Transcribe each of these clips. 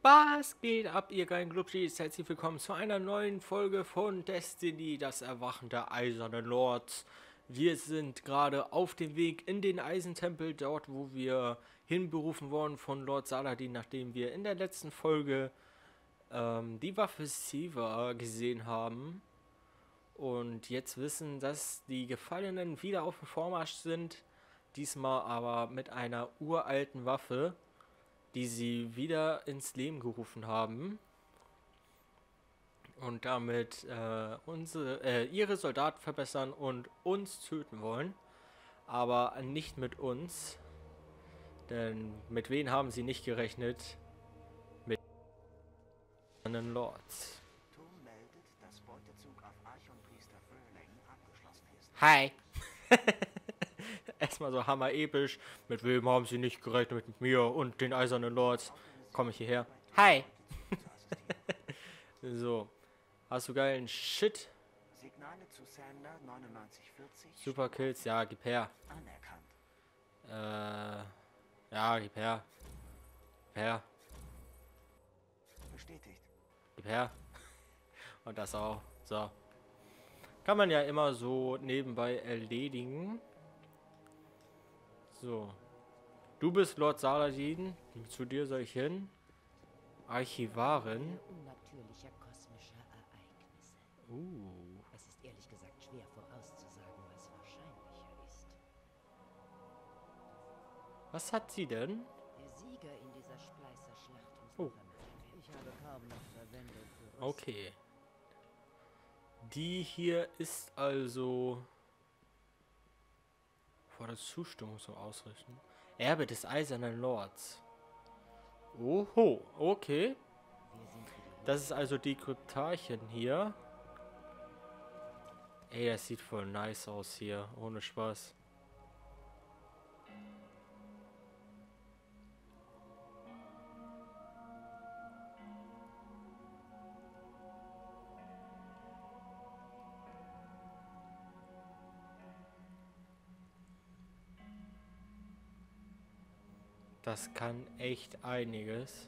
Was geht ab, ihr geilen Glubschis? Herzlich willkommen zu einer neuen Folge von Destiny, das Erwachen der Eisernen Lords. Wir sind gerade auf dem Weg in den Eisentempel, dort wo wir hinberufen wurden von Lord Saladin, nachdem wir in der letzten Folge die Waffe Siva gesehen haben. Und jetzt wissen, dass die Gefallenen wieder auf dem Vormarsch sind, diesmal aber mit einer uralten Waffe, die sie wieder ins Leben gerufen haben und damit ihre Soldaten verbessern und uns töten wollen, aber nicht mit uns, denn mit wen haben sie nicht gerechnet? Mit den Lords. Meldet, dass Beutezug auf Archonpriester Fröhling abgeschlossen ist. Hi! Erstmal so hammer episch. Mit wem haben sie nicht gerechnet? Mit mir und den Eisernen Lords. Komme ich hierher. Hi! So. Hast du geilen Shit? Signale zu Sander 9940. Super Kills, ja, gib her. Anerkannt. Ja, gib her. Gib her. Bestätigt. Gib her. Und das auch. So. Kann man ja immer so nebenbei erledigen. So. Du bist Lord Saladin. Zu dir soll ich hin. Archivaren. Unnatürlicher kosmischer Ereignisse. Es ist ehrlich gesagt schwer vorauszusagen, was wahrscheinlicher ist. Was hat sie denn? Der Sieger in dieser Spleißerschlacht muss Oh. vermittelt werden. Ich habe kaum noch Verwendung für Rüstung. Okay. Die hier ist also vor der Zustimmung zum Ausrichten. Erbe des Eisernen Lords. Oho, okay. Wir sind für die Das ist also die Kryptarchin hier. Ey, das sieht voll nice aus hier, ohne Spaß. Das kann echt einiges.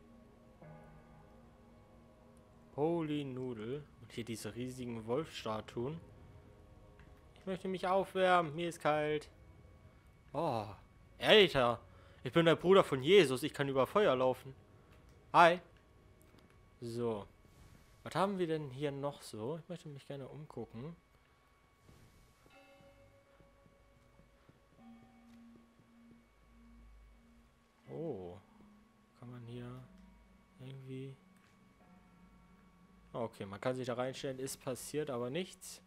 Holy Noodle. Und hier diese riesigen Wolfstatuen. Ich möchte mich aufwärmen. Mir ist kalt. Oh, Alter. Ich bin der Bruder von Jesus. Ich kann über Feuer laufen. Hi. So. Was haben wir denn hier noch so? Ich möchte mich gerne umgucken. Oh. Kann man hier irgendwie... Okay, man kann sich da reinstellen. Ist passiert, aber nichts.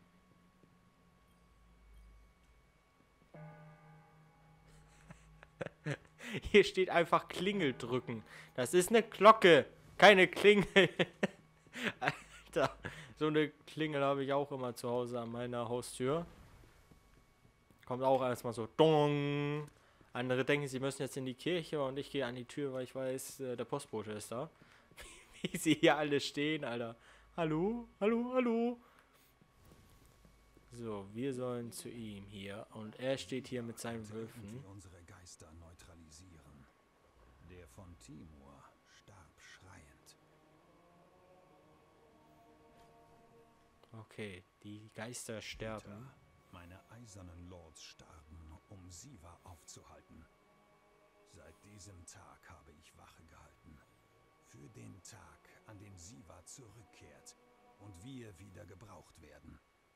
Hier steht einfach Klingel drücken. Das ist eine Glocke, keine Klingel. Alter, so eine Klingel habe ich auch immer zu Hause an meiner Haustür. Kommt auch erstmal so Dong. Andere denken, sie müssen jetzt in die Kirche und ich gehe an die Tür, weil ich weiß, der Postbote ist da. Wie sie hier alle stehen, Alter. Hallo, hallo, hallo. So, wir sollen zu ihm hier. Und er steht hier mit seinen Wölfen. Wir unsere Geister neutralisieren. Der von Timur starb schreiend. Okay, die Geister sterben. Peter, meine eisernen Lords starben, um Siva aufzuhalten. Seit diesem Tag habe ich Wache gehalten. Für den Tag, an dem Siva zurückkehrt und wir wieder gebraucht werden.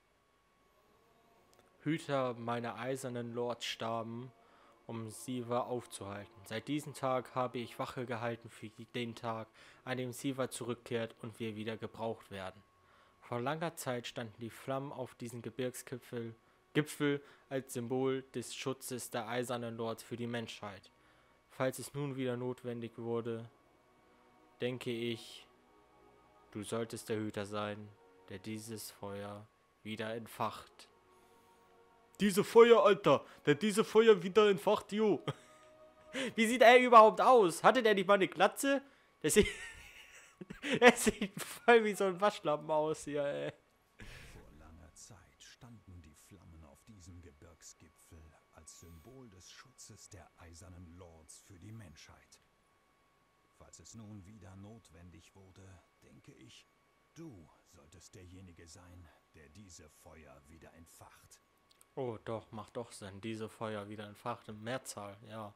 Hüter meiner eisernen Lords starben, um Siva aufzuhalten. Seit diesem Tag habe ich Wache gehalten für den Tag, an dem Siva zurückkehrt und wir wieder gebraucht werden. Vor langer Zeit standen die Flammen auf diesem Gebirgsgipfel als Symbol des Schutzes der eisernen Lords für die Menschheit. Falls es nun wieder notwendig wurde, denke ich, du solltest der Hüter sein, der dieses Feuer wieder entfacht. Diese Feuer, Alter, der diese Feuer wieder entfacht, jo. Wie sieht er überhaupt aus? Hatte der nicht mal eine Glatze? Der sieht, der sieht voll wie so ein Waschlappen aus hier, ey. Vor langer Zeit standen die Flammen auf diesem Gebirgsgipfel als Symbol des Schutzes der eisernen Lords für die Menschheit. Falls Als es nun wieder notwendig wurde, denke ich, du solltest derjenige sein, der diese Feuer wieder entfacht. Oh, doch, macht doch Sinn. Diese Feuer wieder entfacht in Mehrzahl, ja.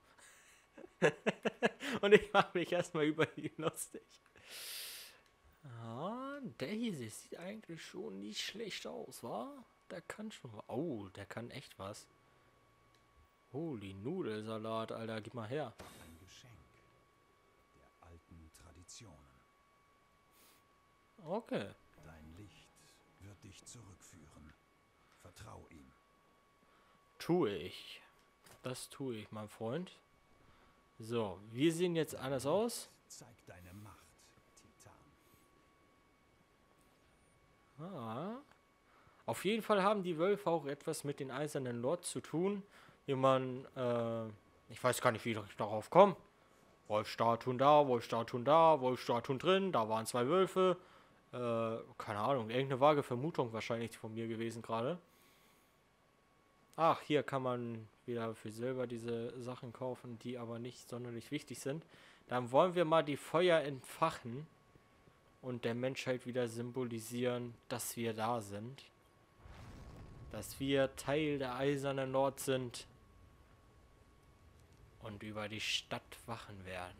Und ich mache mich erstmal über ihn lustig. Ah, der hier sieht eigentlich schon nicht schlecht aus, wa? Der kann schon was. Oh, der kann echt was. Holy Nudelsalat, Alter, gib mal her. Ein Geschenk der alten Traditionen. Okay. Dein Licht wird dich zurückführen. Vertrau ihm. Tue ich. Das tue ich, mein Freund. So, wir sehen jetzt anders aus. Zeig deine Macht, Titan. Ah. Auf jeden Fall haben die Wölfe auch etwas mit den Eisernen Lords zu tun. Wie man, ich weiß gar nicht, wie ich darauf komme. Wolfstatuen da, Wolfstatuen da, Wolfstatuen drin, da waren 2 Wölfe. Keine Ahnung, irgendeine vage Vermutung wahrscheinlich von mir gewesen gerade. Ach, hier kann man wieder für Silber diese Sachen kaufen, die aber nicht sonderlich wichtig sind. Dann wollen wir mal die Feuer entfachen und der Menschheit wieder symbolisieren, dass wir da sind. Dass wir Teil der Eisernen Lords sind und über die Stadt wachen werden.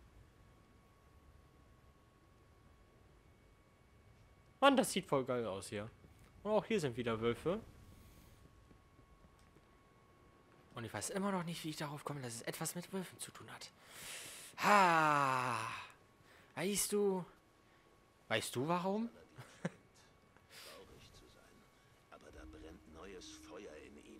Mann, das sieht voll geil aus hier. Und auch hier sind wieder Wölfe. Und ich weiß immer noch nicht, wie ich darauf komme, dass es etwas mit Wölfen zu tun hat. Ha! Weißt du warum? Traurig zu sein, aber da brennt neues Feuer in ihm.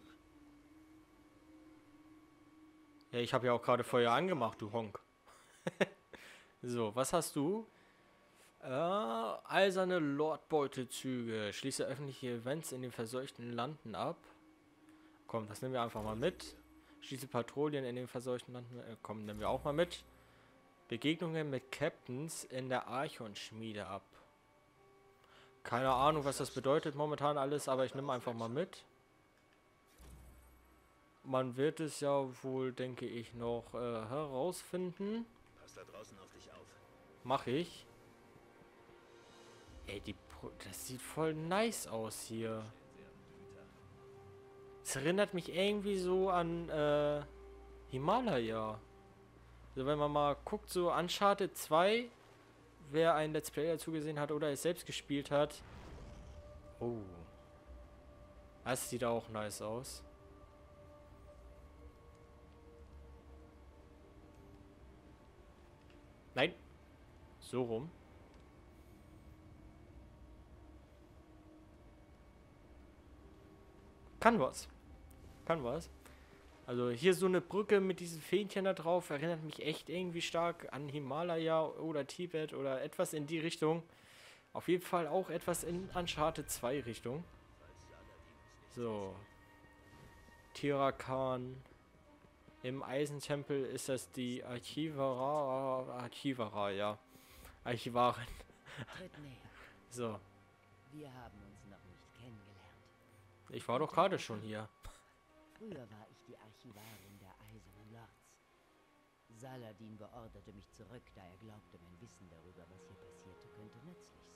Ja, ich habe ja auch gerade Feuer angemacht, du Honk. So, was hast du? Eiserne Lordbeutezüge. Schließe öffentliche Events in den verseuchten Landen ab. Komm, das nehmen wir einfach mal mit. Schließe Patrouillen in den verseuchten Landen. Komm, nehmen wir auch mal mit. Begegnungen mit Captains in der Archon-Schmiede ab. Keine Ahnung, was das bedeutet momentan alles, aber ich nehme einfach mal mit. Man wird es ja wohl, denke ich, noch herausfinden. Pass da draußen auf dich auf. Mach ich. Ey, das sieht voll nice aus hier. Es erinnert mich irgendwie so an Himalaya. Also wenn man mal guckt, so Uncharted 2, wer ein Let's Play dazu gesehen hat oder es selbst gespielt hat. Oh. Das sieht auch nice aus. Nein. So rum. Kann was. Kann was. Also hier so eine Brücke mit diesen Fähnchen da drauf erinnert mich echt irgendwie stark an Himalaya oder Tibet oder etwas in die Richtung. Auf jeden Fall auch etwas in Uncharted 2 Richtung. So. Tirakan. Im Eisentempel ist das die Archivara, ja. Archivarin. Tritt näher. So. Wir haben uns noch nicht kennengelernt. Ich war doch gerade schon hier. Früher war ich die Archivarin der Eisernen Lords. Saladin beorderte mich zurück, da er glaubte, mein Wissen darüber, was hier passierte, könnte nützlich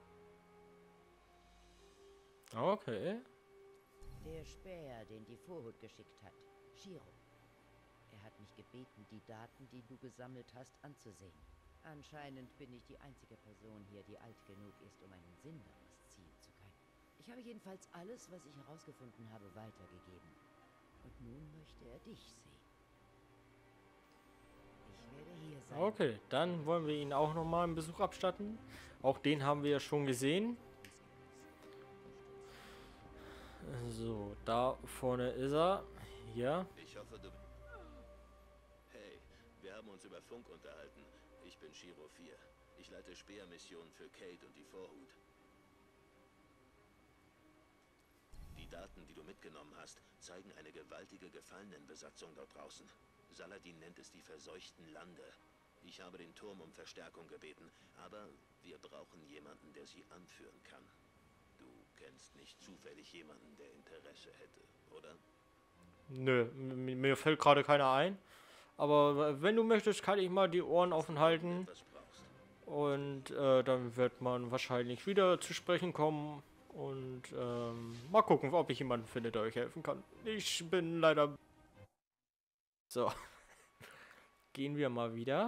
sein. Okay. Der Späher, den die Vorhut geschickt hat, Shiro. Er hat mich gebeten, die Daten, die du gesammelt hast, anzusehen. Anscheinend bin ich die einzige Person hier, die alt genug ist, um einen Sinn daraus ziehen zu können. Ich habe jedenfalls alles, was ich herausgefunden habe, weitergegeben. Und nun möchte er dich sehen. Ich werde hier sein. Okay, dann wollen wir ihn auch nochmal einen Besuch abstatten. Auch den haben wir ja schon gesehen. So, da vorne ist er. Hier. Ich hoffe, du... Hey, wir haben uns über Funk unterhalten. Ich bin Shiro 4. Ich leite Speermissionen für Kate und die Vorhut. Die Daten, die du mitgenommen hast, zeigen eine gewaltige Gefallenenbesatzung dort draußen. Saladin nennt es die verseuchten Lande. Ich habe den Turm um Verstärkung gebeten, aber wir brauchen jemanden, der sie anführen kann. Du kennst nicht zufällig jemanden, der Interesse hätte, oder? Nö, mir fällt gerade keiner ein. Aber wenn du möchtest, kann ich mal die Ohren offen halten. Was brauchst. Und dann wird man wahrscheinlich wieder zu sprechen kommen. Und mal gucken, ob ich jemanden finde, der euch helfen kann. Ich bin leider... So. Gehen wir mal wieder.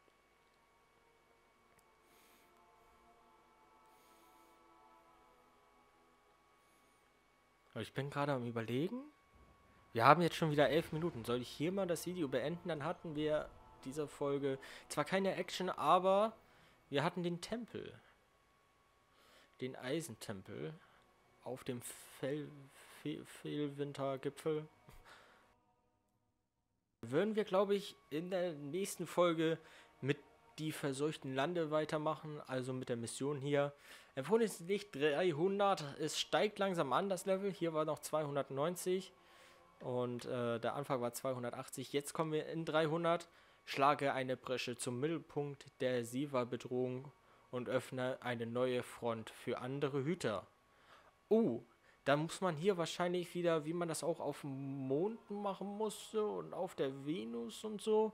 Ich bin gerade am Überlegen. Wir haben jetzt schon wieder 11 Minuten. Soll ich hier mal das Video beenden? Dann hatten wir diese Folge zwar keine Action, aber wir hatten den Tempel. Den Eisentempel auf dem Fellwintergipfel. Würden wir, glaube ich, in der nächsten Folge mit die verseuchten Lande weitermachen, also mit der Mission hier. Empfohlenes Licht 300, es steigt langsam an, das Level. Hier war noch 290 und der Anfang war 280. Jetzt kommen wir in 300, schlage eine Bresche zum Mittelpunkt der Siva-Bedrohung und öffne eine neue Front für andere Hüter. Da muss man hier wahrscheinlich wieder, wie man das auch auf dem Mond machen musste und auf der Venus und so,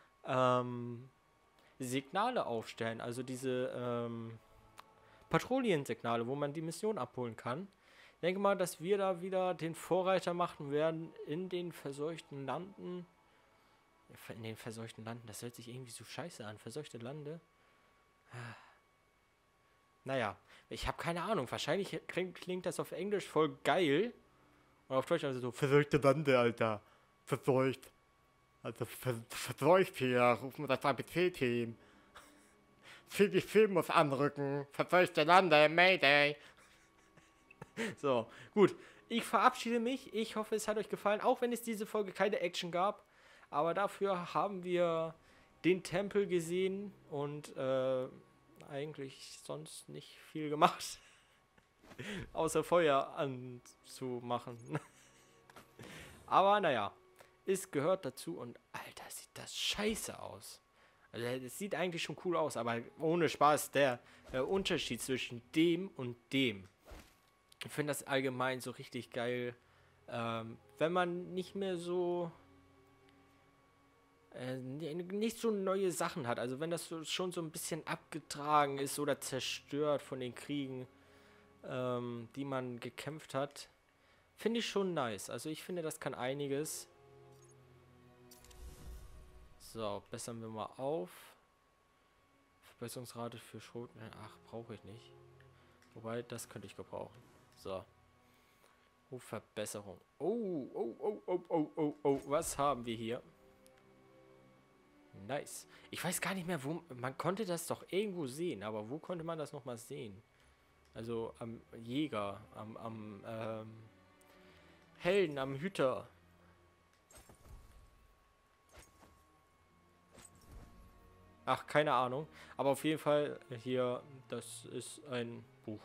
Signale aufstellen. Also diese Patrouillensignale, wo man die Mission abholen kann. Ich denke mal, dass wir da wieder den Vorreiter machen werden in den verseuchten Landen. In den verseuchten Landen, das hört sich irgendwie so scheiße an. Verseuchte Lande. Naja, ich habe keine Ahnung. Wahrscheinlich klingt das auf Englisch voll geil. Und auf Deutsch also so, verseuchte Lande, Alter. Verseucht. Also verseucht hier. Rufen wir das ABC-Team. Film muss anrücken. Verseuchte Lande, Mayday. So, gut. Ich verabschiede mich. Ich hoffe, es hat euch gefallen. Auch wenn es diese Folge keine Action gab. Aber dafür haben wir den Tempel gesehen. Und, eigentlich sonst nicht viel gemacht. Außer Feuer anzumachen. Aber naja, es gehört dazu und Alter, sieht das scheiße aus. Also es sieht eigentlich schon cool aus, aber ohne Spaß, der Unterschied zwischen dem und dem. Ich finde das allgemein so richtig geil, wenn man nicht mehr so nicht so neue Sachen hat. Also wenn das schon so ein bisschen abgetragen ist oder zerstört von den Kriegen, die man gekämpft hat, finde ich schon nice. Also ich finde, das kann einiges. So, bessern wir mal auf. Verbesserungsrate für Schrot. Ach, brauche ich nicht. Wobei, das könnte ich gebrauchen. So. Oh, Verbesserung. Oh, was haben wir hier? Nice. Ich weiß gar nicht mehr, wo... Man konnte das doch irgendwo sehen, aber wo konnte man das nochmal sehen? Also am Jäger, am Helden, am Hüter. Ach, keine Ahnung. Aber auf jeden Fall hier, das ist ein Buch.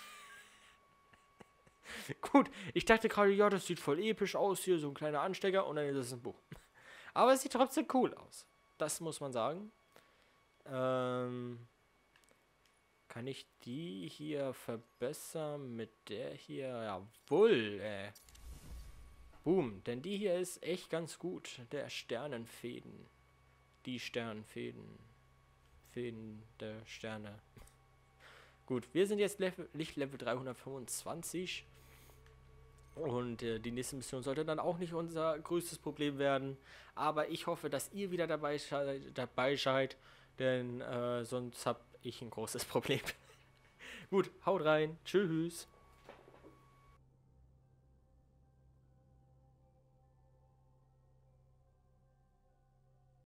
Gut, ich dachte gerade, ja, das sieht voll episch aus hier, so ein kleiner Anstecker und dann ist es ein Buch. Aber es sieht trotzdem cool aus. Das muss man sagen. Kann ich die hier verbessern mit der hier? Jawohl, Boom, denn die hier ist echt ganz gut. Der Sternenfäden. Die Sternenfäden. Fäden der Sterne. Gut, wir sind jetzt Lichtlevel 325. Und die nächste Mission sollte dann auch nicht unser größtes Problem werden. Aber ich hoffe, dass ihr wieder dabei seid. Denn sonst habe ich ein großes Problem. Gut, haut rein. Tschüss.